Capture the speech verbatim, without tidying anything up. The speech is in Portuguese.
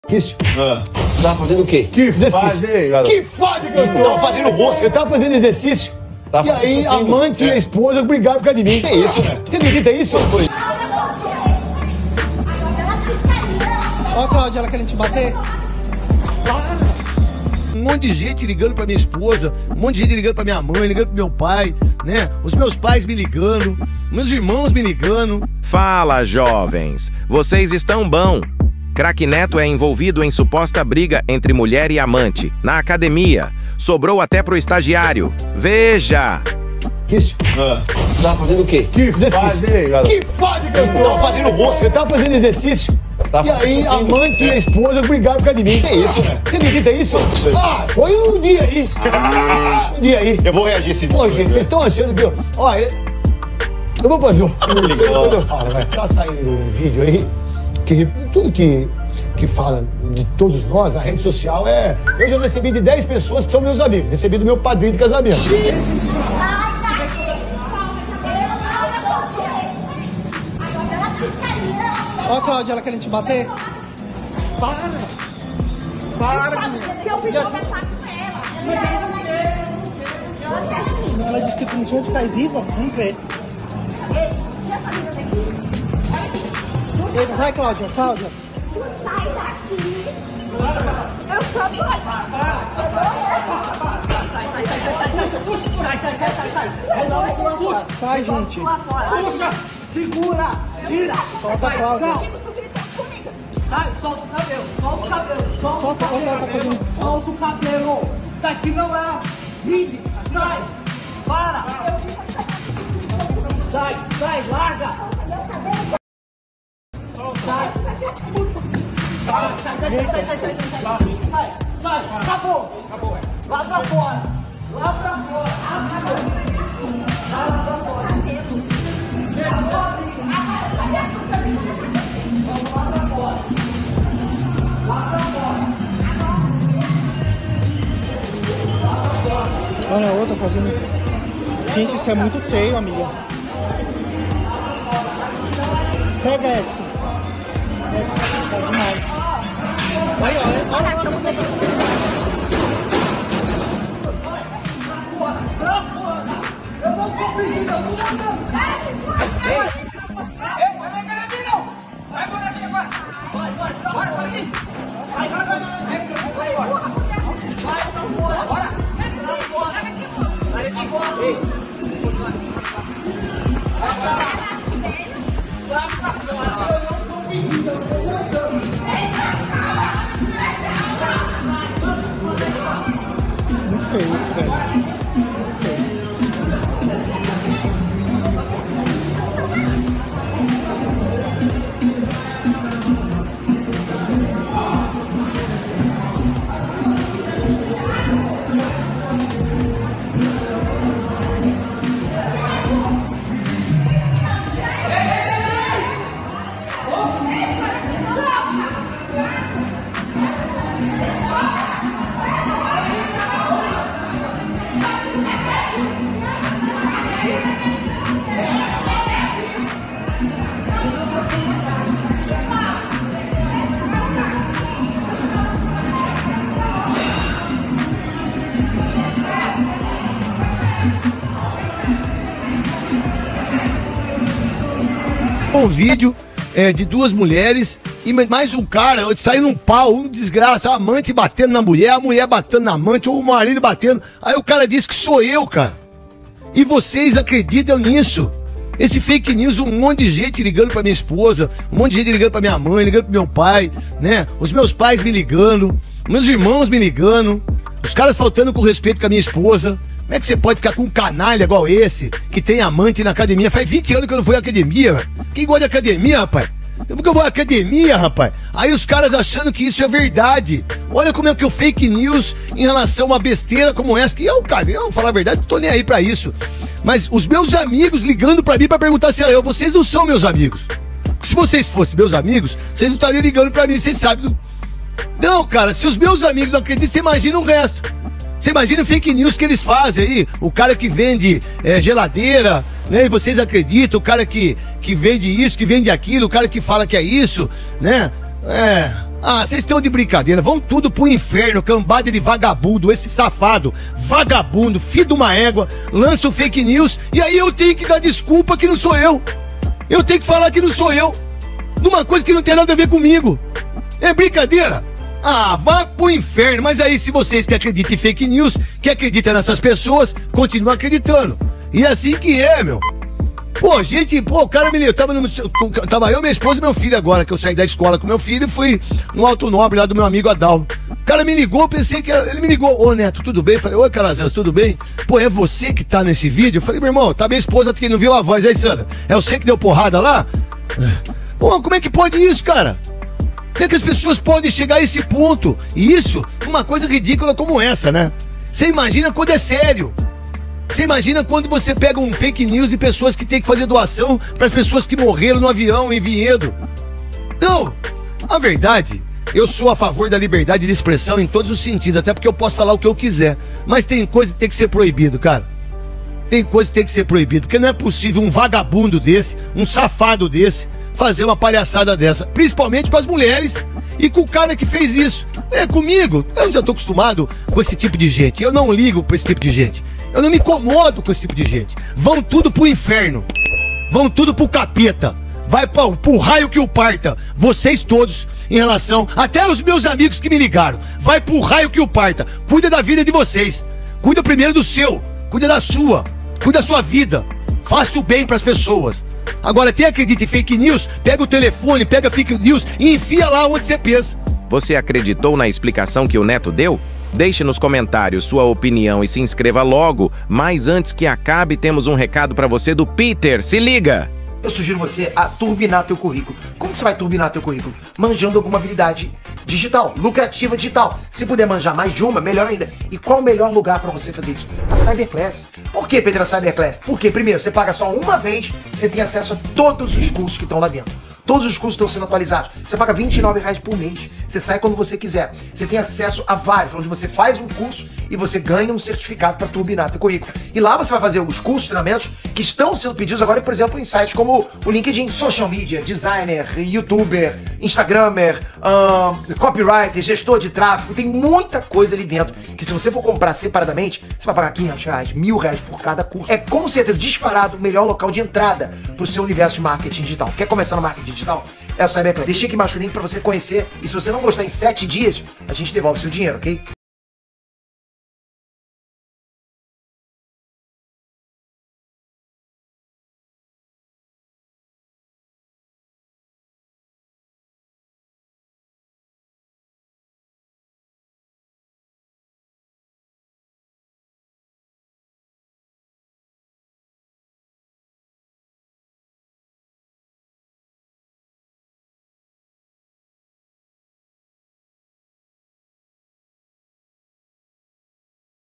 Exercício? Ah. Você tava fazendo o quê? Que fase, hein, garoto? Que fase que eu tô? Tava fazendo rosto. Eu tava fazendo exercício. Tava e aí, a fazendo amante é. e a esposa brigaram por causa de mim. Que isso, Neto? Você acredita isso? Foi. Ó, Cláudia, ela querendo te bater? Um monte de gente ligando pra minha esposa, um monte de gente ligando pra minha mãe, ligando pro meu pai, né? Os meus pais me ligando, meus irmãos me ligando. Fala, jovens! Vocês estão bom? Craque Neto é envolvido em suposta briga entre mulher e amante, na academia. Sobrou até pro estagiário. Veja! Exercício? Ah. Você tava fazendo o quê? Que Exercício. fase, hein, garoto? Que fase que eu tô? Tava fazendo rosto. Eu tava fazendo exercício. Tava E aí, a fazendo- amante e a é. esposa brigaram por causa de mim. Que isso, Neto? Você acredita isso? Foi. Ah, foi um dia aí. Um dia aí. Eu vou reagir esse Pô, vídeo. gente, vocês estão achando que eu... Ó, eu... eu vou fazer um... Legal. Quando eu falo, vai, tá saindo um vídeo aí, que tudo que, que fala de todos nós, a rede social é... Eu já recebi de dez pessoas que são meus amigos. Recebi do meu padrinho de casamento. Ó, Cláudia, ela querendo te bater? Para! menina. Que eu fui conversar com ela. Ela não quer. Ela disse que tu não tinha que ficar viva. Vamos ver. Tira essa menina daqui. Olha aqui. Ei, vai, Cláudia, Cláudia. Tu sai daqui. Eu sou doida. Sai, sai, sai, sai, sai, sai. Puxa, puxa. Sai, sai, sai, sai, sai. Resolve pular fora. Sai, gente. Pular fora. Puxa! Segura! Tira! Solta a Cláudia. Tu grita comigo. Sai, solta o cabelo! Solta o cabelo! Solta, Solta, o olha, ela tá cabelo! fazendo- Solta o cabelo! Isso aqui não é ringue! Sai! Para! Sai, sai, larga! Sai! Sai, sai, sai, sai, sai, sai, sai! Sai, sai! Acabou! Acabou, é! Lá pra fora! Lá pra fora! Olha a outra fazendo... Gente, isso é muito feio, amiga. Pega, Edson. Tá demais. Aí, olha, olha, muito feio isso, velho. Muito feio. Um vídeo é, de duas mulheres e mais um cara saindo um pau, um desgraça, a amante batendo na mulher, a mulher batendo na amante, ou o marido batendo. Aí o cara disse que sou eu, cara. E vocês acreditam nisso? Esse fake news, um monte de gente ligando pra minha esposa, um monte de gente ligando pra minha mãe, ligando pro meu pai, né? Os meus pais me ligando, meus irmãos me ligando, os caras faltando com respeito com a minha esposa. Como é que você pode ficar com um canalha igual esse, que tem amante na academia? Faz vinte anos que eu não fui à academia, velho. Quem gosta de academia, rapaz? Porque eu vou à academia, rapaz. Aí os caras achando que isso é verdade. Olha como é que o fake news em relação a uma besteira como essa, que eu, cara, eu, falar a verdade, não tô nem aí pra isso. Mas os meus amigos ligando pra mim pra perguntar se era eu, vocês não são meus amigos. Porque se vocês fossem meus amigos, vocês não estariam ligando pra mim, vocês sabem. Do... Não, cara, se os meus amigos não acreditam, você imagina o resto. Você imagina o fake news que eles fazem aí, o cara que vende é, geladeira, né? E vocês acreditam, o cara que, que vende isso, que vende aquilo, o cara que fala que é isso, né? É. Ah, vocês estão de brincadeira, vão tudo pro inferno, cambada de vagabundo, esse safado, vagabundo, filho de uma égua, lança o fake news e aí eu tenho que dar desculpa que não sou eu. Eu tenho que falar que não sou eu, numa coisa que não tem nada a ver comigo. É brincadeira? Ah, vá pro inferno, mas aí se vocês que acreditam em fake news, que acreditam nessas pessoas, continuam acreditando. E é assim que é, meu. Pô, gente, pô, o cara me ligou, tava, no, tava eu, minha esposa e meu filho agora, que eu saí da escola com meu filho e fui no Alto Nobre lá do meu amigo Adalmo. O cara me ligou, pensei que era, ele me ligou, ô Neto, tudo bem? Falei, oi Calazans, tudo bem? Pô, é você que tá nesse vídeo? Eu falei, meu irmão, tá minha esposa que não viu a voz aí, Sandra? É você que deu porrada lá? Pô, como é que pode isso, cara? Como é que as pessoas podem chegar a esse ponto? E isso, uma coisa ridícula como essa, né? Você imagina quando é sério. Você imagina quando você pega um fake news de pessoas que tem que fazer doação para as pessoas que morreram no avião em Vinhedo. Não, a verdade, eu sou a favor da liberdade de expressão em todos os sentidos, até porque eu posso falar o que eu quiser. Mas tem coisa que tem que ser proibido, cara. Tem coisa que tem que ser proibido, porque não é possível um vagabundo desse, um safado desse, fazer uma palhaçada dessa, principalmente com as mulheres e com o cara que fez isso. É comigo, eu já tô acostumado com esse tipo de gente, eu não ligo pra esse tipo de gente. Eu não me incomodo com esse tipo de gente. Vão tudo pro inferno. Vão tudo pro capeta. Vai pro, pro raio que o parta. Vocês todos, em relação... Até os meus amigos que me ligaram. Vai pro raio que o parta. Cuida da vida de vocês. Cuida primeiro do seu. Cuida da sua. Cuida da sua vida. Faça o bem pras pessoas. Agora, quem acredita em fake news, pega o telefone, pega fake news e enfia lá onde você pensa. Você acreditou na explicação que o Neto deu? Deixe nos comentários sua opinião e se inscreva logo. Mas antes que acabe, temos um recado para você do Peter. Se liga! Eu sugiro você a turbinar teu currículo. Como que você vai turbinar teu currículo? Manjando alguma habilidade digital, lucrativa digital. Se puder manjar mais de uma, melhor ainda. E qual o melhor lugar para você fazer isso? A Cyberclass. Por que, Pedro, a Cyberclass? Porque, primeiro, você paga só uma vez, você tem acesso a todos os cursos que estão lá dentro. Todos os cursos estão sendo atualizados. Você paga vinte e nove reais por mês. Você sai quando você quiser. Você tem acesso a vários, onde você faz um curso e você ganha um certificado para turbinar teu currículo. E lá você vai fazer os cursos, treinamentos que estão sendo pedidos agora, por exemplo, em sites como o LinkedIn, social media, designer, youtuber, instagramer, um, copywriter, gestor de tráfego. Tem muita coisa ali dentro que, se você for comprar separadamente, você vai pagar quinhentos reais, mil reais por cada curso. É com certeza disparado o melhor local de entrada para o seu universo de marketing digital. Quer começar no marketing digital? É o Cyberclass. Deixei aqui embaixo o link para você conhecer. E se você não gostar em sete dias, a gente devolve seu dinheiro, ok?